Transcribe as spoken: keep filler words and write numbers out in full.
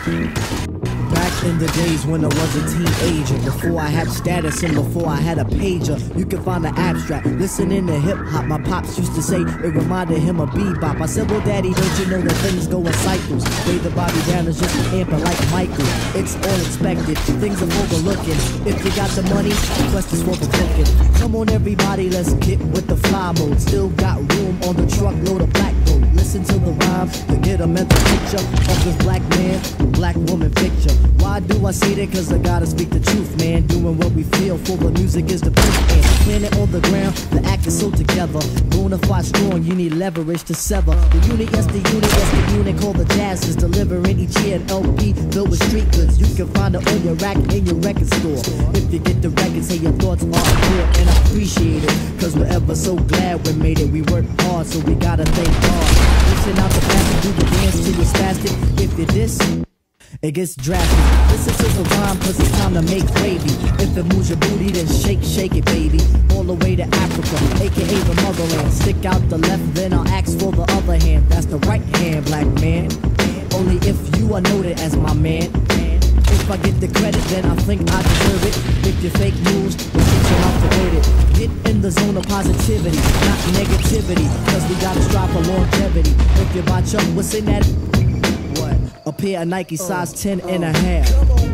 Back in the days when I was a teenager, before I had status and before I had a pager, you can find the abstract. Listening to hip hop, my pops used to say it reminded him of bebop. I said, well, daddy, don't you know that things go in cycles? Lay the body down is just amping like Michael. It's all expected, things are overlooking. If you got the money, the quest is for the booking. Come on, everybody, let's get with the fly mode. Still got room on the truckload of black gold. Listen to the rhymes to get a mental picture of this black man, black woman picture. Why do I say that? Cause I gotta speak the truth, man. Doing what we feel for the music is the proof. And planet on the ground, the act is so together. Bonafide strong, you need leverage to sever. The unit, yes, the unit, yes, the unit called the Jazz is delivering each year an L P filled with street goods. You can find it on your rack in your record store. If you get the record, say your thoughts are clear. And I appreciate it, cause we're ever so glad we made it. We worked hard, so we gotta thank God. Listen out the back and do the dance till you're spastic. If you diss, it gets drastic. Listen to the rhyme cause it's time to make gravy. If it moves your booty then shake, shake it baby. All the way to Africa, aka the motherland. Stick out the left then I'll ask for the other hand. That's the right hand, black man. Only if you are noted as my man. If I get the credit then I think I deserve it. If you fake news, then teach you how to rate it. Get in the zone of positivity, not negativity. Cause we gotta strive for longevity. If you buy Chuck, what's in that? A pair of Nike size ten and a half.